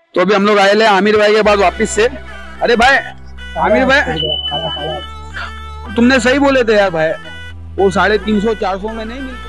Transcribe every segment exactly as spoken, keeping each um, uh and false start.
तो अभी हम लोग आए ले आमिर भाई के पास वापिस से। अरे भाई आमिर भाई, तुमने सही बोले थे यार भाई, वो साढ़े तीन सौ चार सौ में नहीं मिलते।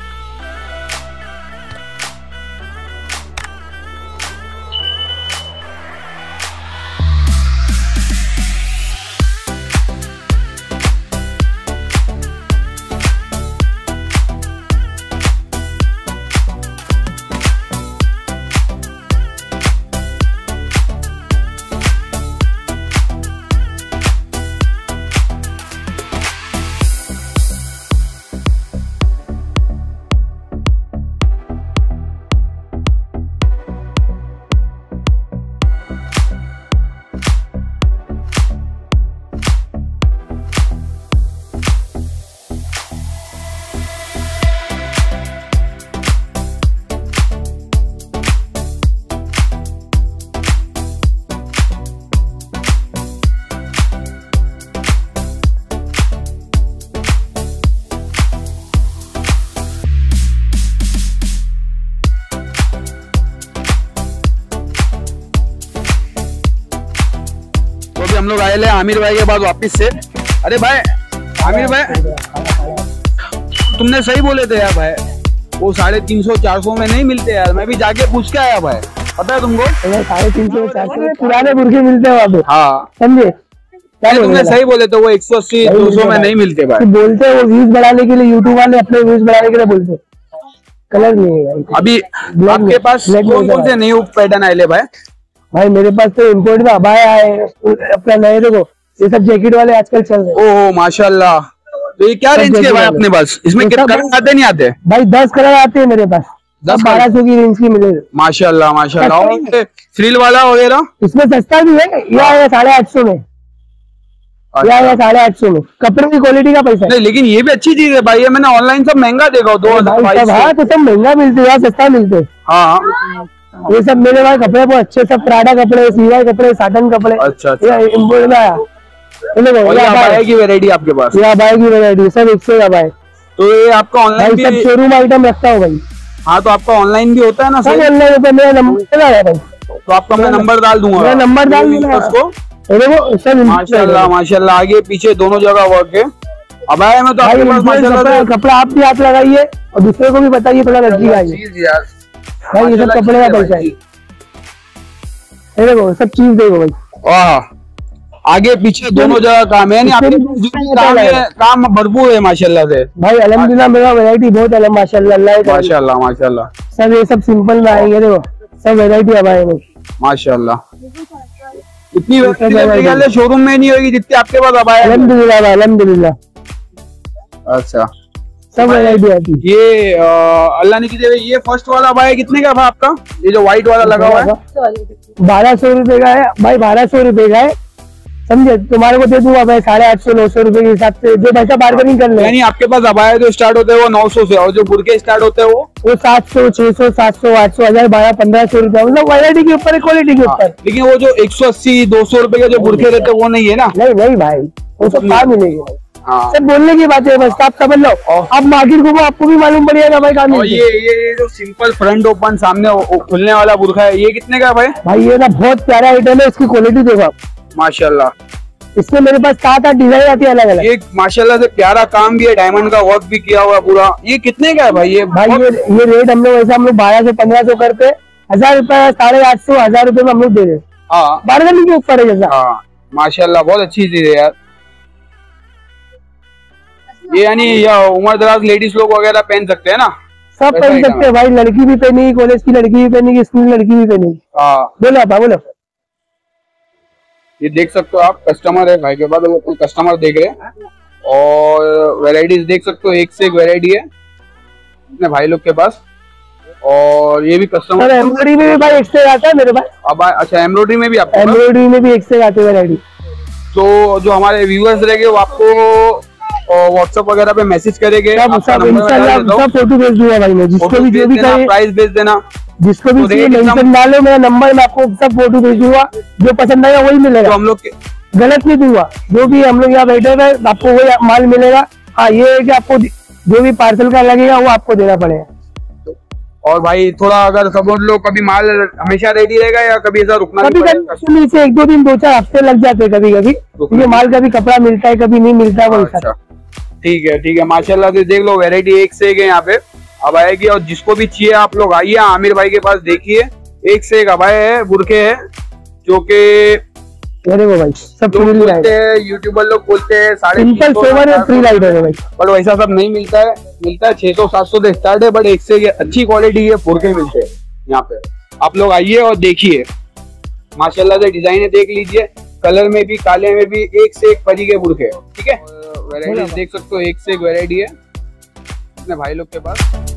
हम लोग आए ले आमिर भाई के पास वापिस से। अरे भाई आमिर भाई, तुमने सही बोले थे यार भाई, वो साढ़े तीन सौ चार सौ में नहीं मिलते यार। मैं भी जाके पूछ के आया भाई, पता है तुमको? साढ़े तीन सौ चार सौ पुराने बुरखे मिलते हैं वहाँ पे। हाँ समझे? तुमने सही बोले थे, वो एक सौ अस्सी दो सौ में नहीं मिलते भाई। बोलते हैं वो व्यूज बढ़ाने के लिए, यूट्यूब वाले अपने व्यूज बढ़ाने के लिए बोलते। कलर नहीं है अभी आपके पास। कौन कौन से न्यू पैटर्न आए ले भाई? भाई मेरे पास तो इम्पोर्ट में अबाया है अपना, नए देखो ये सब जैकेट वाले आजकल चल रहे हैं। ओह माशाल्लाह। तो ये क्या रेंज के भाई अपने पास? इसमें कितने कलर आते नहीं आते? भाई दस कलर आते हैं मेरे पास, दस बारह सौ की रेंज की मिलेगी। माशाल्लाह माशाल्लाह। और फ्रिल वाला वगैरह इसमें सस्ता भी है, या है साढ़े आठ सौ में, या है साढ़े आठ सौ में। कपड़े की क्वालिटी का पैसा नहीं, लेकिन ये भी अच्छी चीज है भाई। ये मैंने ऑनलाइन सब महंगा देखा दो हजार। हाँ तो सब महंगा मिलते हैं, सस्ता मिलते हैं। हाँ ये सब मेरे भाई कपड़े बहुत अच्छे, सब प्राडा कपड़े, सीवाई कपड़े, साटन कपड़े। अच्छा अच्छा। इम्पोर्ट में आया की वैरायटी आपके पास? या बाय की वैरायटी सब एक से बाय। तो ये आपका ऑनलाइन भी? सब शोरूम आइटम रखता हूँ भाई। हाँ तो आपका ऑनलाइन भी होता है ना? सब ऑनलाइन होता है। मेरा नंबर है भाई, तो आपका मैं नंबर डाल दूंगा। मेरा नंबर डाल दूंगा उसको। माशाल्लाह माशाल्लाह। आगे पीछे दोनों जगह वर्क है। अब आए मैं तो आपके पास माशाल्लाह। कपड़ा आप भी हाथ लगाइए और दूसरे को भी बताइए थोड़ा लड़की का भाई। ये सब कपड़े का पैसा है। देखो सब चीज देखो भाई, आगे पीछे दोनों जगह काम है। आपके काम है, काम भरपूर है माशाल्लाह से भाई। अल्हम्दुलिल्लाह मेरा वैरायटी बहुत है माशाल्लाह माशाल्लाह माशाल्लाह। सब ये सब सिंपल में आएंगे, देखो सब वैरायटी अब आएंगे माशाल्लाह। इतनी वैरायटी शोरूम में नहीं होगी जितनी आपके पास अब आए। अल्हम्दुलिल्लाह अल्हम्दुलिल्लाह। अच्छा सब वैरायटी आती है। ये अल्लाह ने कीजिए, ये फर्स्ट वाला भाई कितने का था आपका? ये जो व्हाइट वाला लगा हुआ है बारह सौ रुपए का है भाई, बारह सौ रुपए का है समझे। तुम्हारे को दे दूंगा भाई साढ़े आठ सौ नौ सौ रुपए के हिसाब से, जो पैसा बार्गेनिंग कर ले। यानी आपके पास अबाया जो स्टार्ट होते हैं वो नौ सौ से, और जो बुरके स्टार्ट होते हैं वो वो सात सौ छह सौ सात सौ आठ सौ हजार बारह पंद्रह सौ रुपया, मतलब वैरायटी के ऊपर है, क्वालिटी के ऊपर। लेकिन वो जो एक सौ अस्सी दो सौ रुपए के जो बुरके रहते हैं वो नहीं है ना? नहीं नहीं भाई, वो सब कहाँ मिलेगी? हाँ। सब बोलने की बात है बस, आप समझ लो। आप मार्केट घूमो आपको भी मालूम पड़ेगा भाई काम। और ये ये जो सिंपल फ्रंट ओपन सामने खुलने वाला बुरखा है, ये कितने का भाई? भाई ये ना बहुत प्यारा आइटम है, इसकी क्वालिटी देखो आप माशाल्लाह। इसमें मेरे पास सात आठ डिजाइन आती है अलग अलग। एक माशाल्लाह से प्यारा काम भी है, डायमंड का वर्क भी किया हुआ पूरा। ये कितने का है भाई? ये भाई ये ये रेट हम लोग ऐसा हम लोग बारह सौ पंद्रह सौ करते, हजार रुपए साढ़े आठ सौ हजार रुपए में हम लोग दे रहे। हाँ बारगेनिंग के ऊपर है जैसा। हाँ माशाल्लाह, बहुत अच्छी चीज है यार ये। यानी उम्र दराज लेडीज लोग वगैरह पहन सकते हैं ना? सब पहन सकते हैं भाई, लड़की भी पहनेगी, कॉलेज की लड़की भी पहनेगी, स्कूल लड़की भी पहनेगी। हाँ बोलो आप बोलो। ये देख सकते हो आप, कस्टमर है भाई के बाद, कस्टमर देख रहे हैं और वैरायटीज देख सकते हो, एक से एक वैरायटी है अपने भाई लोग के पास। और ये भी कस्टमर एम्ब्रॉयडरी में भी भाई एक से आता है मेरे पास। अब अच्छा एम्ब्रॉयडरी में भी आपको? एम्ब्रॉयडरी में भी एक से आते वैरायटी। तो जो हमारे व्यूअर्स रहेंगे वो आपको व्हाट्सएप वगैरह पे मैसेज करेंगे, सब फोटो भेज दूंगा भाई मैं, जिसको भी जो भी करे प्राइस भेज देना, जिसको भी चाहिए मेंशन डालो मेरा नंबर, मैं आपको सब फोटो भेज दूंगा, जो पसंद आएगा वही मिलेगा। तो हम लोग गलत नहीं दूंगा, जो भी हम लोग यहाँ बैठे हुए आपको वही माल मिलेगा। हाँ ये है कि आपको जो भी पार्सल का लगेगा वो आपको देना पड़ेगा। और भाई थोड़ा अगर समझ लो कभी माल हमेशा रेडी रहेगा या कभी ऐसा रुकना कभी कभी से एक दो दिन दो चार हफ्ते लग जाते हैं कभी कभी, क्योंकि माल कभी कपड़ा मिलता है कभी नहीं मिलता है। अच्छा ठीक है ठीक है, माशाल्लाह से देख लो वैरायटी एक से एक है यहाँ पे अब आएगी। और जिसको भी चाहिए आप लोग आइए आमिर भाई के पास, देखिए एक से एक अबाए है, बुरके है जो कि देखो भाई सब लोग बोलते हैं, यूट्यूबर लोग बोलते हैं साढ़े सिंपल सोवर है, फ्री लाइट है भाई, बट वैसा सब नहीं मिलता है। मिलता है छह सौ सात सौ से स्टार्ट है, बट एक से अच्छी क्वालिटी के बुरके मिलते हैं यहाँ पे। आप लोग आइए और देखिए माशाल्लाह से डिजाइन देख लीजिए, कलर में भी काले में भी एक से एक परी के बुरके, ठीक है। वैरायटी देख सकते हो एक से एक वैरायटी है अपने भाई लोग के पास।